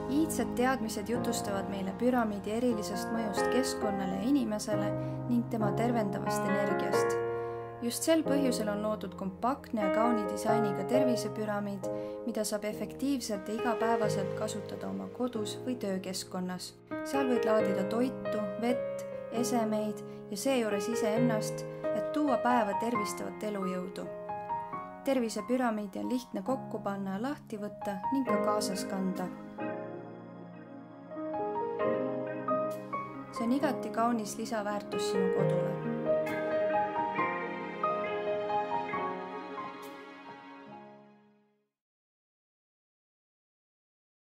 Iidsed teadmised jutustavad meile püramiidi erilisest mõjust keskkonnale ja inimesele ning tema tervendavast energiast. Just sel põhjusel on loodud kompaktne ja kauni disainiga tervisepüramiid, mida saab efektiivselt ja igapäevaselt kasutada oma kodus või töökeskkonnas. Seal võid laadida toitu, vett, esemeid ja seejuures iseennast, et tuua päeva tervistavat elujõudu. Tervisepüramiidi on lihtne kokku panna ja lahti võtta ning ka kaasas kanda. See on igati kaunis lisaväärtus sinu kodule.